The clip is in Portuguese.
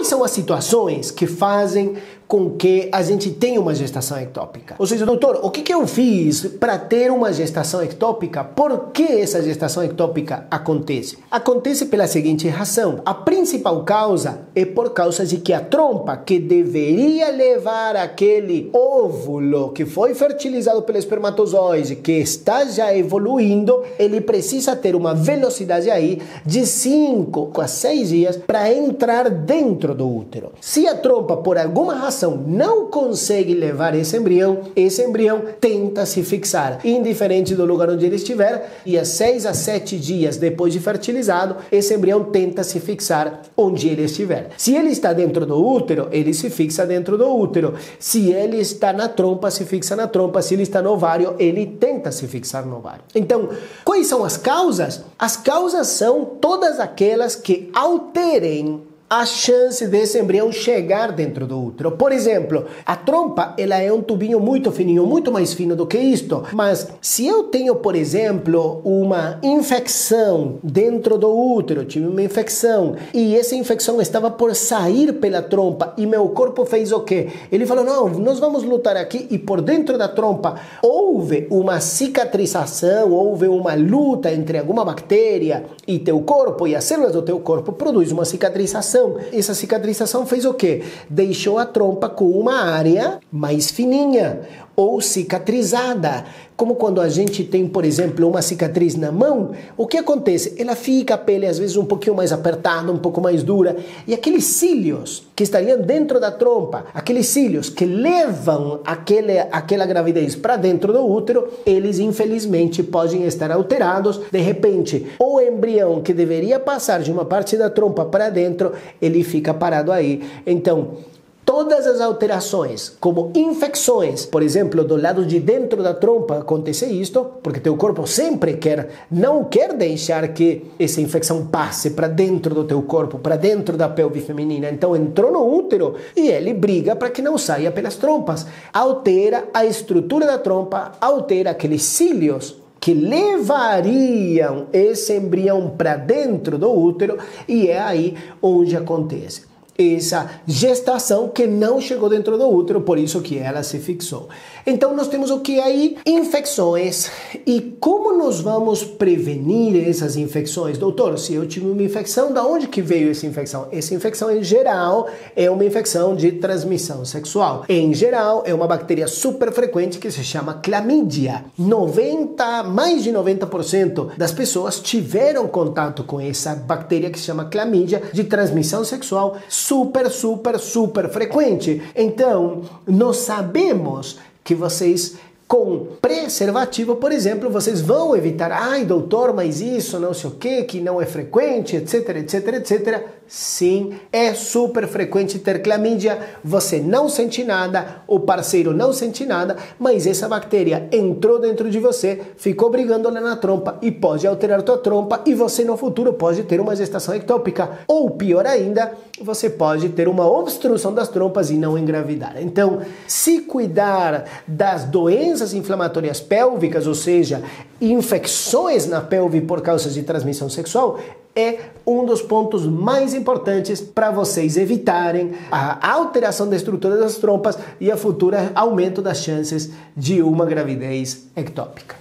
Quais são as situações que fazem com que a gente tenha uma gestação ectópica? Ou seja, doutor, o que eu fiz para ter uma gestação ectópica? Por que essa gestação ectópica acontece? Acontece pela seguinte razão. A principal causa é por causa de que a trompa que deveria levar aquele óvulo que foi fertilizado pelo espermatozoide, que está já evoluindo, ele precisa ter uma velocidade aí de 5 a 6 dias para entrar dentro do útero. Se a trompa, por alguma razão, não consegue levar esse embrião tenta se fixar, indiferente do lugar onde ele estiver, e a 6 a 7 dias depois de fertilizado, esse embrião tenta se fixar onde ele estiver. Se ele está dentro do útero, ele se fixa dentro do útero. Se ele está na trompa, se fixa na trompa. Se ele está no ovário, ele tenta se fixar no ovário. Então, quais são as causas? As causas são todas aquelas que alterem a chance desse embrião chegar dentro do útero. Por exemplo, a trompa, ela é um tubinho muito fininho, muito mais fino do que isto, mas se eu tenho, por exemplo, uma infecção dentro do útero, tive uma infecção, e essa infecção estava por sair pela trompa, e meu corpo fez o quê? Ele falou, não, nós vamos lutar aqui, e por dentro da trompa houve uma cicatrização, houve uma luta entre alguma bactéria e teu corpo, e as células do teu corpo produzem uma cicatrização. Essa cicatrização fez o quê? Deixou a trompa com uma área mais fininha ou cicatrizada. Como quando a gente tem, por exemplo, uma cicatriz na mão, o que acontece? Ela fica a pele às vezes um pouquinho mais apertada, um pouco mais dura, e aqueles cílios que estariam dentro da trompa, aqueles cílios que levam aquela gravidez para dentro do útero, eles infelizmente podem estar alterados. De repente, o embrião que deveria passar de uma parte da trompa para dentro, ele fica parado aí. Então, todas as alterações, como infecções, por exemplo, do lado de dentro da trompa, acontece isto, porque teu corpo sempre não quer deixar que essa infecção passe para dentro do teu corpo, para dentro da pelve feminina. Então entrou no útero e ele briga para que não saia pelas trompas. Altera a estrutura da trompa, altera aqueles cílios que levariam esse embrião para dentro do útero, e é aí onde acontece essa gestação que não chegou dentro do útero, por isso que ela se fixou. Então nós temos o que aí? Infecções. E como nós vamos prevenir essas infecções? Doutor, se eu tive uma infecção, da onde que veio essa infecção? Essa infecção em geral é uma infecção de transmissão sexual. Em geral é uma bactéria super frequente que se chama clamídia. Mais de 90% das pessoas tiveram contato com essa bactéria que se chama clamídia de transmissão sexual super frequente. Então, nós sabemos que vocês, com preservativo, por exemplo, vocês vão evitar, ai doutor, mas isso não sei o que não é frequente, etc. Sim, é super frequente ter clamídia, você não sente nada, o parceiro não sente nada, mas essa bactéria entrou dentro de você, ficou brigando lá na trompa e pode alterar tua trompa, e você no futuro pode ter uma gestação ectópica, ou pior ainda, você pode ter uma obstrução das trompas e não engravidar. Então, se cuidar das doenças inflamatórias pélvicas, ou seja, infecções na pelve por causa de transmissão sexual, é um dos pontos mais importantes para vocês evitarem a alteração da estrutura das trompas e a futura aumento das chances de uma gravidez ectópica.